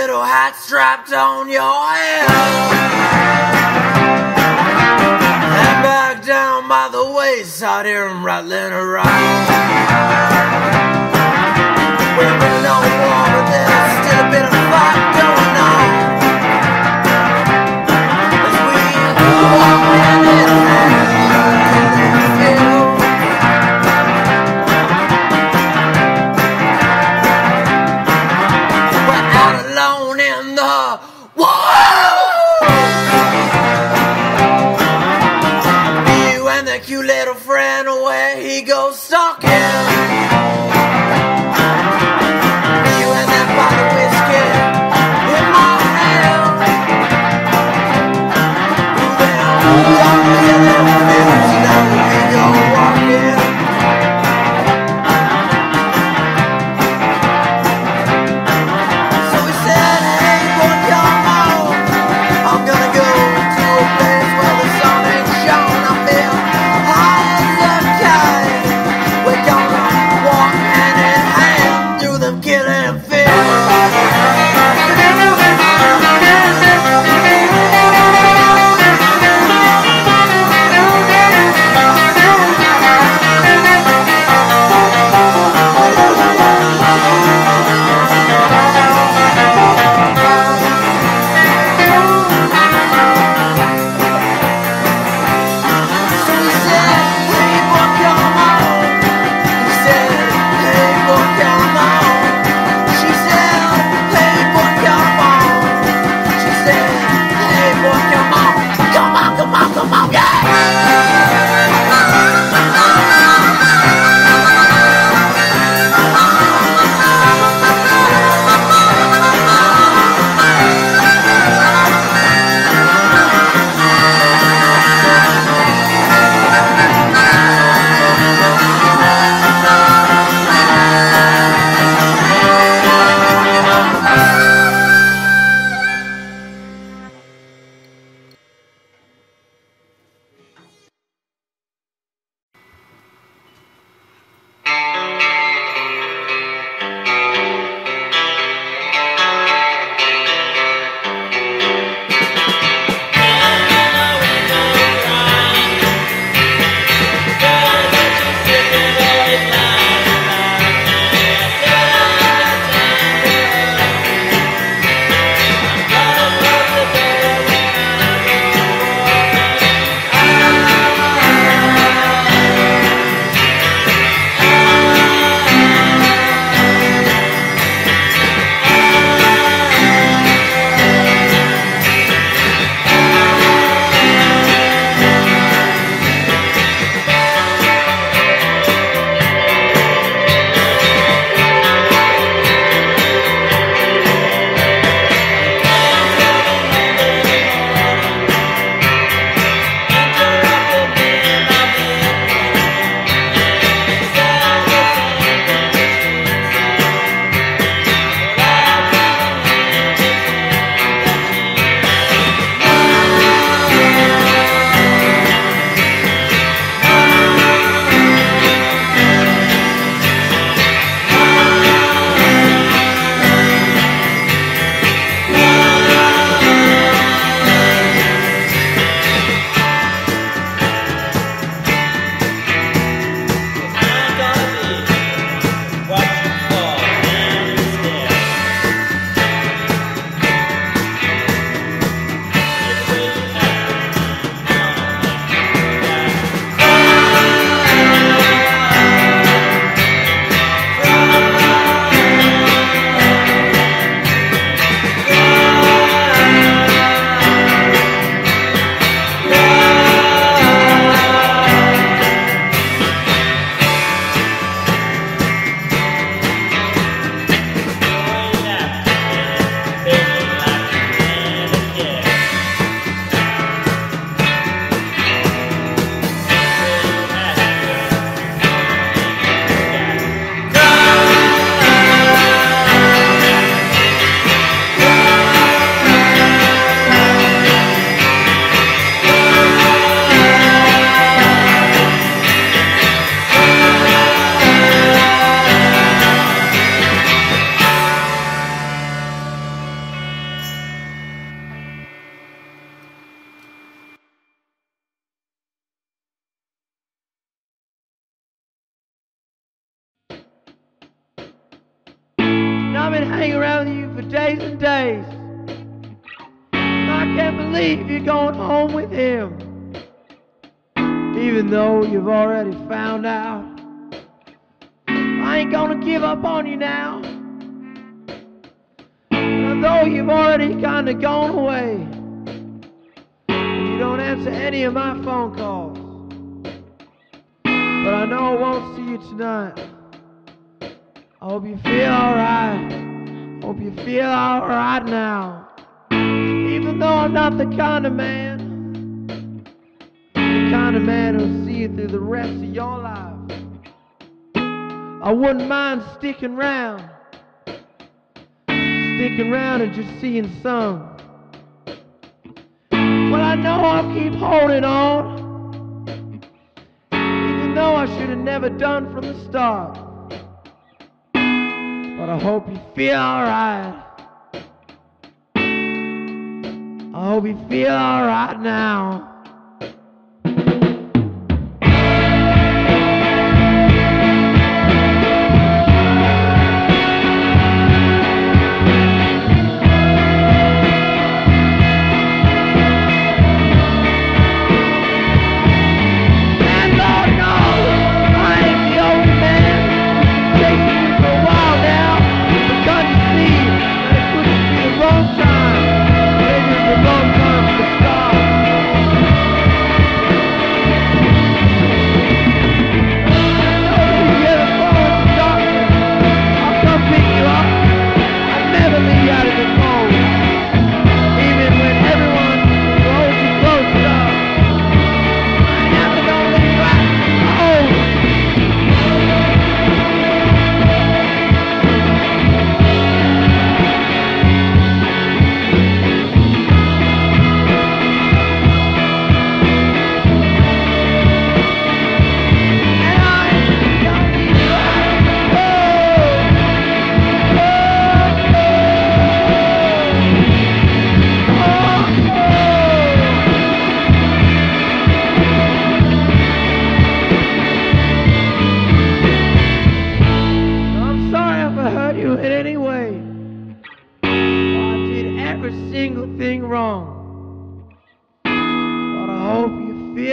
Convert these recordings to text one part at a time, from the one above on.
little hat strapped on your head, and back down by the wayside, hear him rattling around. We've been no war, but there's still a bit of fight going on. As we walk hand in hand in the field, we're out alone in the world. You and the cute little friend, where he goes stalking. I've been hanging around with you for days and days. I can't believe you're going home with him, even though you've already found out. I ain't gonna give up on you now, and although you've already kinda gone away, you don't answer any of my phone calls, but I know I won't see you tonight. I hope you feel alright. Hope you feel alright now. Even though I'm not the kind of man, the kind of man who'll see you through the rest of your life, I wouldn't mind sticking around and just seeing some. Well, I know I'll keep holding on, even though I should have never done from the start. But I hope you feel alright. I hope you feel alright now.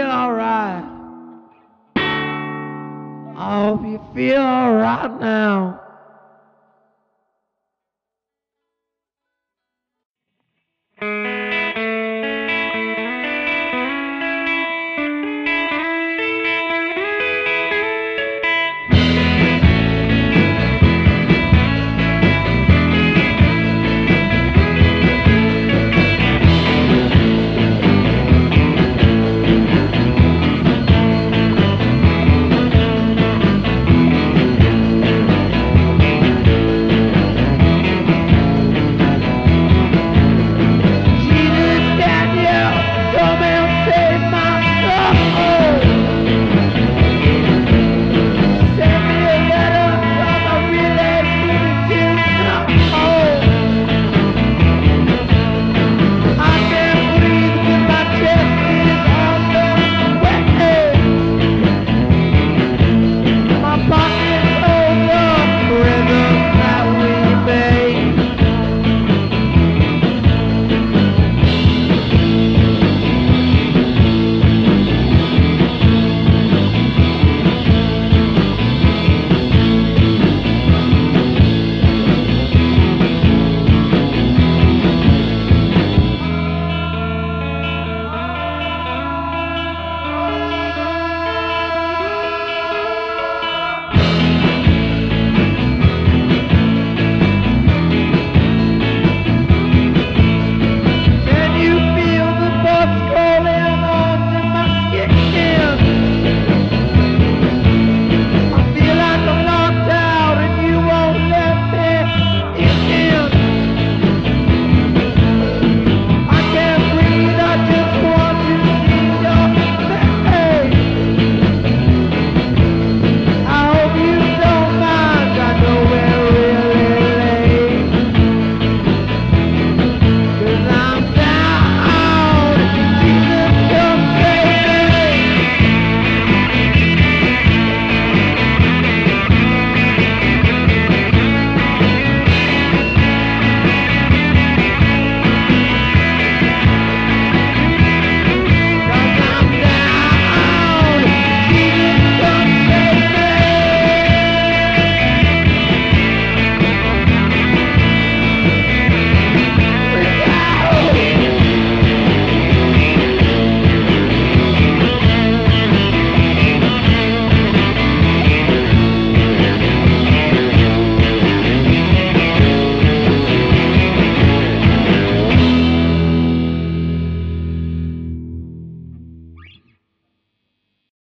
I hope you feel alright now.